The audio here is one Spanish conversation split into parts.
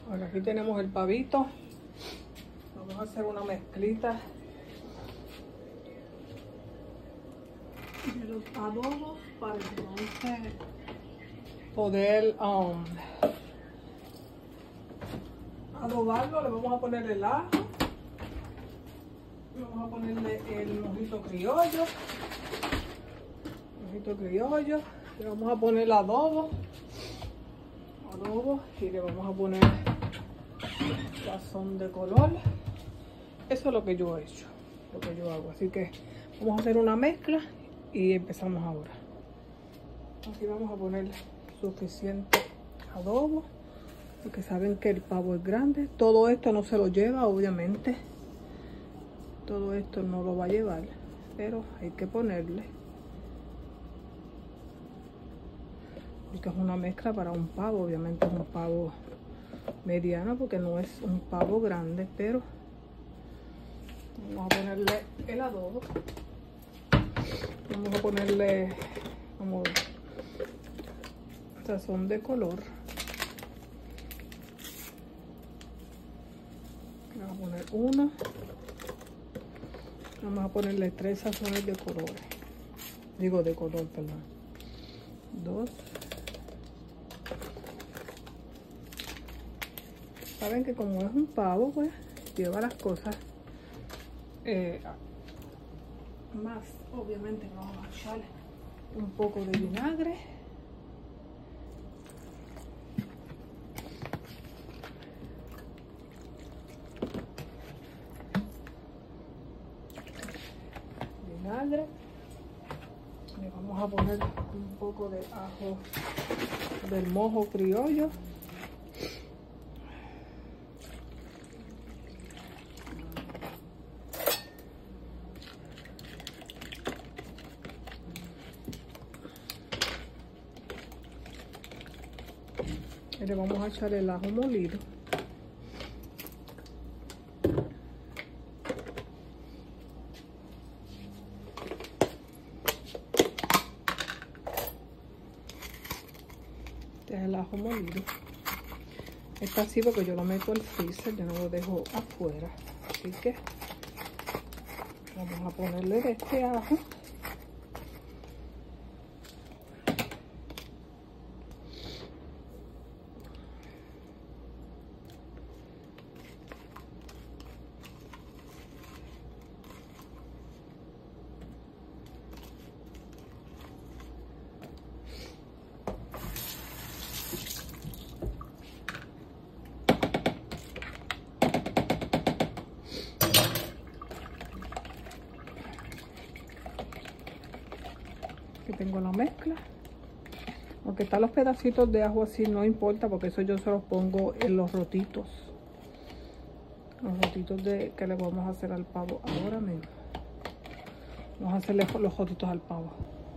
Bueno, aquí tenemos el pavito. Vamos a hacer una mezclita de los adobos para entonces poder adobarlo. Le vamos a poner el ajo, vamos a ponerle el mojito criollo, le vamos a poner el adobo y le vamos a poner sazón de color. Eso es lo que yo he hecho, lo que yo hago. Así que vamos a hacer una mezcla y empezamos ahora. Aquí vamos a poner suficiente adobo, porque saben que el pavo es grande. Todo esto no se lo lleva, obviamente. Todo esto no lo va a llevar, pero hay que ponerle. Porque es una mezcla para un pavo, obviamente es un pavo mediano, porque no es un pavo grande, pero vamos a ponerle el adobo. Vamos a ponerle como sazón de color. Vamos a poner uno. Vamos a ponerle 3 sazones de colores. Digo de color, perdón. 2. Saben que como es un pavo, pues lleva las cosas más. Obviamente vamos a echarle un poco de vinagre. Le vamos a poner un poco de ajo del mojo criollo. Y le vamos a echar el ajo molido. El ajo molido está así porque yo lo meto al freezer, yo no lo dejo afuera, así que vamos a ponerle de este ajo. Aquí tengo la mezcla. Aunque están los pedacitos de ajo así, no importa, porque eso yo se los pongo en los rotitos. Los rotitos que le vamos a hacer al pavo ahora mismo. Vamos a hacerle los rotitos al pavo.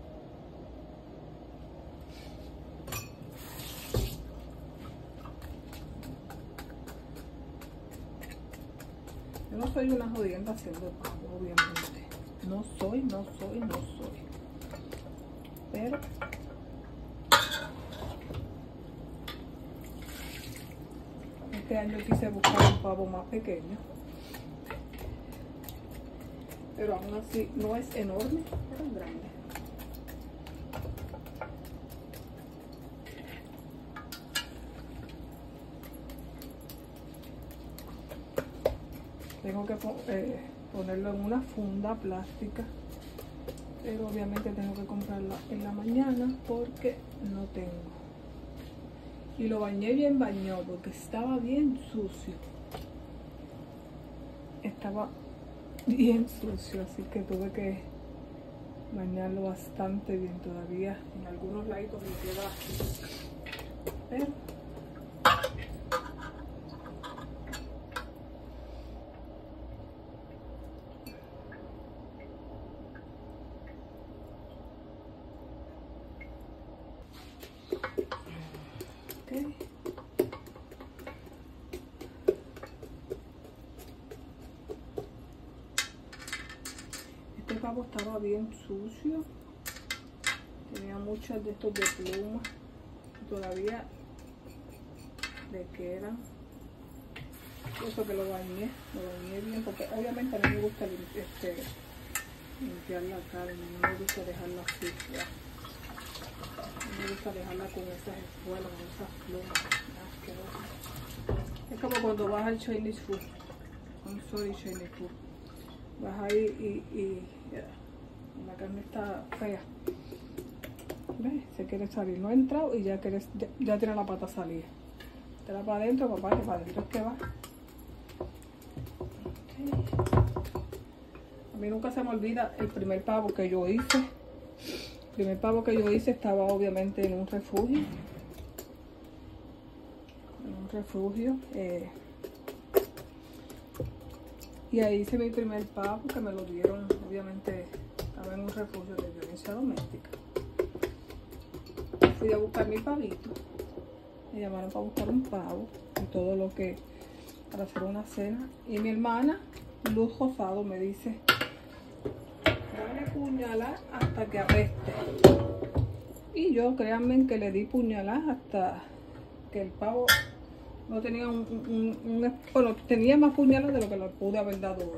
Yo no soy una jodienda haciendo pavo, obviamente. No soy. Pero este año quise buscar un pavo más pequeño. Pero aún así no es enorme, pero es grande. Tengo que ponerlo en una funda plástica, pero obviamente tengo que comprarla en la mañana porque no tengo. Y lo bañé bien bañado porque estaba bien sucio. Estaba bien sucio, así que tuve que bañarlo bastante bien. Todavía en algunos laditos me queda, pero este pavo estaba bien sucio, tenía muchas de estos de pluma, todavía le quedan, Eso que lo bañé bien, porque obviamente a mí me gusta limpiar la carne, no me gusta dejarla así, ya. No me gusta dejarla con esas espuelas, con esas plumas, asquerosas. Es como cuando vas al Chinese food, I'm sorry Chinese food, vas ahí y la carne está fea. ¿Ves? Se quiere salir, no ha entrado y ya tiene la pata salida. Te la para adentro, papá, que para adentro es que va. A mí nunca se me olvida el primer pavo que yo hice. El primer pavo que yo hice estaba obviamente en un refugio. Y ahí hice mi primer pavo que me lo dieron, obviamente estaba en un refugio de violencia doméstica. Fui a buscar mi pavito. Me llamaron para buscar un pavo y todo lo que para hacer una cena. Y mi hermana, Luz Rosado, me dice: dale puñalar hasta que apeste. Y yo, créanme que le di puñalar hasta que el pavo no tenía bueno, tenía más puñalas de lo que le pude haber dado hoy.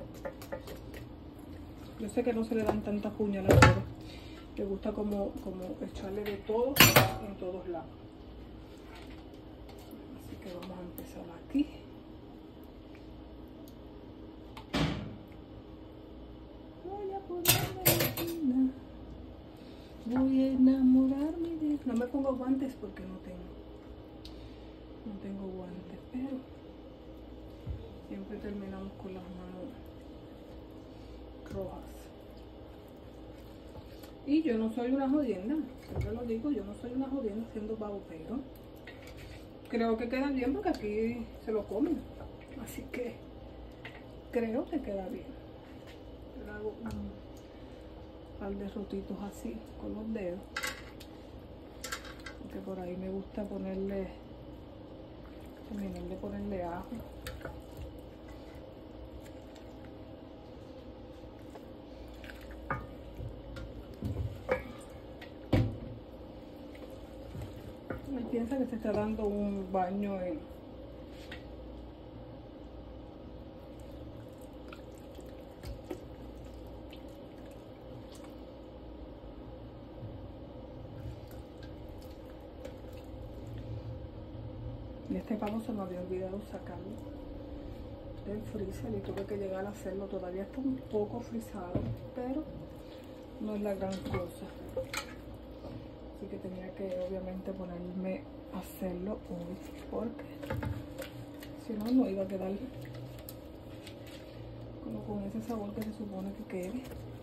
Yo sé que no se le dan tantas puñalas, pero le gusta como echarle de todo en todos lados. Así que vamos a empezar aquí. Voy a ponerme vecina, voy a enamorarme de... No me pongo guantes porque no tengo guantes, pero siempre terminamos con las manos rojas. Y yo no soy una jodienda, siempre lo digo, yo no soy una jodienda haciendo pavo, pero creo que quedan bien porque aquí se lo comen, así que creo que queda bien. Yo hago un par de rotitos así con los dedos, porque por ahí me gusta terminar de ponerle ajo. Él piensa que se está dando un baño en este pavo. Se me había olvidado sacarlo del freezer y tuve que llegar a hacerlo. Todavía está un poco frizado, pero no es la gran cosa. Así que tenía que obviamente ponerme a hacerlo hoy, porque si no, no iba a quedar como con ese sabor que se supone que quede.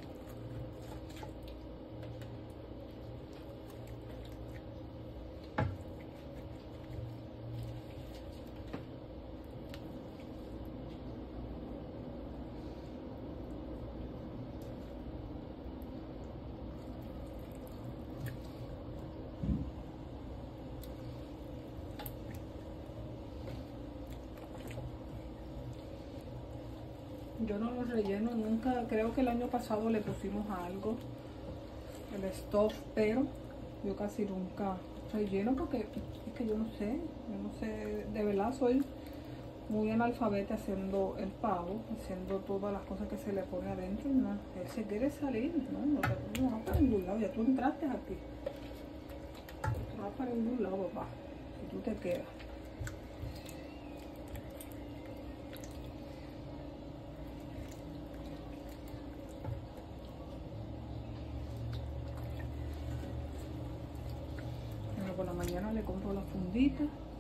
Yo no lo relleno nunca, creo que el año pasado le pusimos algo, el stuff, pero yo casi nunca relleno porque es que yo no sé, de verdad soy muy analfabeta haciendo el pavo, haciendo todas las cosas que se le pone adentro y no, él se quiere salir, no vas para ningún lado, ya tú entraste aquí, no vas para ningún lado, papá, si tú te quedas. Por la mañana le compro la fundita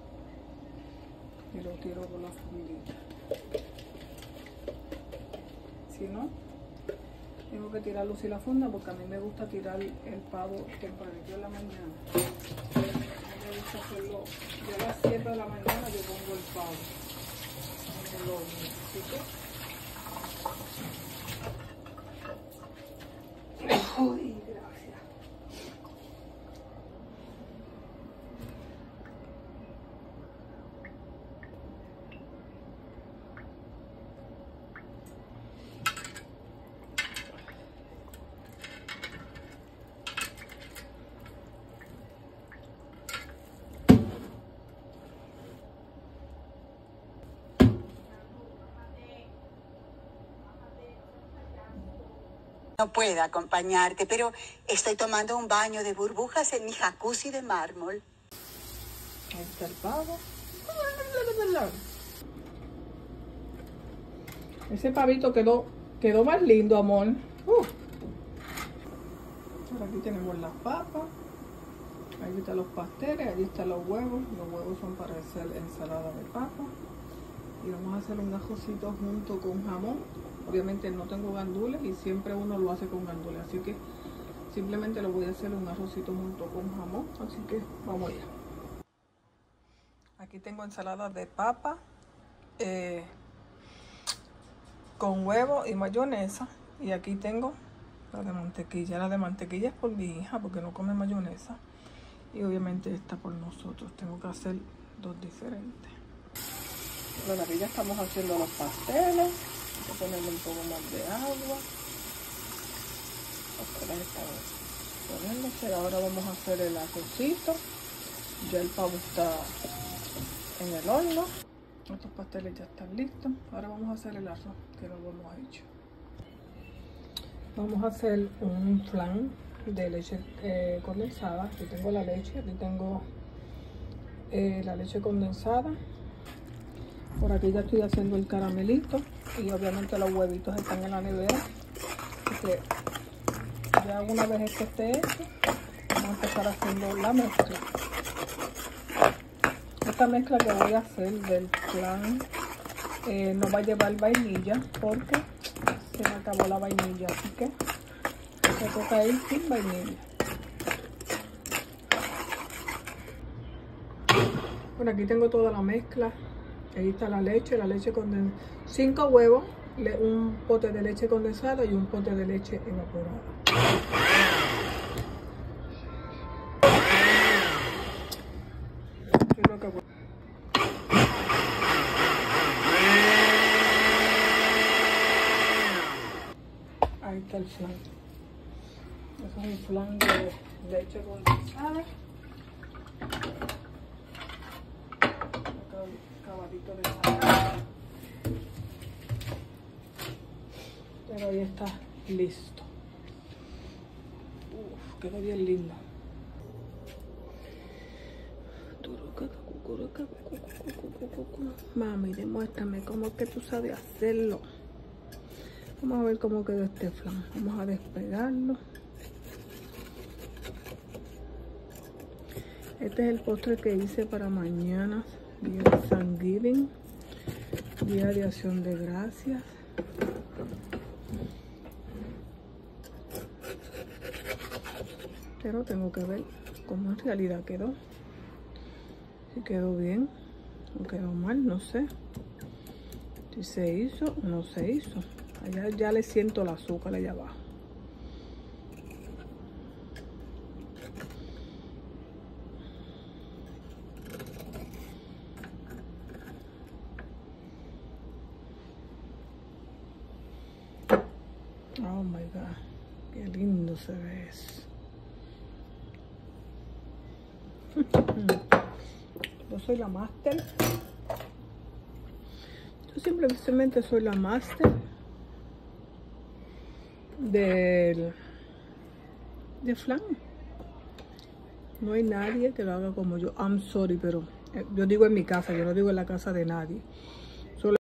y lo tiro por la fundita. Si no, tengo que tirar luz y la funda porque a mí me gusta tirar el pavo tempranito en la mañana. A mí me gusta hacerlo, yo a las 7 de la mañana yo pongo el pavo en el horno. Así que... ¡Ay, gracias! No puedo acompañarte, pero estoy tomando un baño de burbujas en mi jacuzzi de mármol. Ahí está el pavo. Ese pavito quedó más lindo, amor. Ahora aquí tenemos las papas. Ahí están los pasteles, ahí están los huevos. Los huevos son para hacer ensalada de papa. Y vamos a hacer un ajocito junto con jamón. Obviamente no tengo gandules y siempre uno lo hace con gandules. Así que simplemente lo voy a hacer un arrocito junto con jamón. Así que vamos allá. Aquí tengo ensalada de papa con huevo y mayonesa. Y aquí tengo la de mantequilla. La de mantequilla es por mi hija porque no come mayonesa. Y obviamente esta por nosotros. Tengo que hacer dos diferentes. Bueno, aquí ya estamos haciendo los pasteles. Voy a ponerle un poco más de agua. Los pasteles están poniéndose. Ahora vamos a hacer el arrocito. Ya el pavo está en el horno. Estos pasteles ya están listos. Ahora vamos a hacer el arroz que lo hemos hecho. Vamos a hacer un flan de leche condensada. Aquí tengo la leche, aquí tengo la leche condensada. Por aquí ya estoy haciendo el caramelito y obviamente los huevitos están en la nevera. Así que ya una vez que esté hecho, vamos a empezar haciendo la mezcla. Esta mezcla que voy a hacer del flan no va a llevar vainilla porque se me acabó la vainilla, así que me toca ir sin vainilla. Bueno, aquí tengo toda la mezcla. Ahí está la leche condensada, 5 huevos, un pote de leche condensada y un pote de leche evaporada. Yo creo que voy. Ahí está el flan. Eso es un flan de leche condensada. Acabadito de sal. Pero ahí está listo. Quedó bien lindo. Mami, demuéstrame cómo es que tú sabes hacerlo. Vamos a ver cómo quedó este flan. Vamos a despegarlo. Este es el postre que hice para mañana, día de Thanksgiving, día de Acción de Gracias. Pero tengo que ver cómo en realidad quedó. Si quedó bien o quedó mal, no sé. Si se hizo o no se hizo. Allá ya le siento el azúcar allá abajo. Oh my God, qué lindo se ve eso. Yo soy la máster. Yo simplemente soy la máster de flan. No hay nadie que lo haga como yo. I'm sorry, pero yo digo en mi casa, yo no digo en la casa de nadie.